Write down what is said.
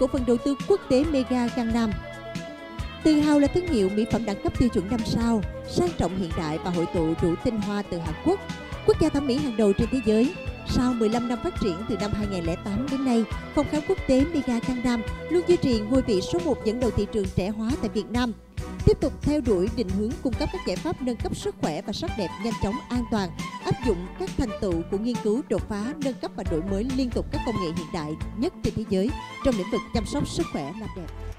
phần đầu tư quốc tế Mega Gangnam. Tự hào là thương hiệu mỹ phẩm đẳng cấp tiêu chuẩn 5 sao, sang trọng hiện đại và hội tụ đủ tinh hoa từ Hàn Quốc, quốc gia thẩm mỹ hàng đầu trên thế giới. Sau 15 năm phát triển từ năm 2008 đến nay, phòng khám quốc tế Mega Gangnam luôn duy trì ngôi vị số 1 dẫn đầu thị trường trẻ hóa tại Việt Nam. Tiếp tục theo đuổi định hướng cung cấp các giải pháp nâng cấp sức khỏe và sắc đẹp nhanh chóng, an toàn, áp dụng các thành tựu của nghiên cứu đột phá, nâng cấp và đổi mới liên tục các công nghệ hiện đại nhất trên thế giới trong lĩnh vực chăm sóc sức khỏe làm đẹp.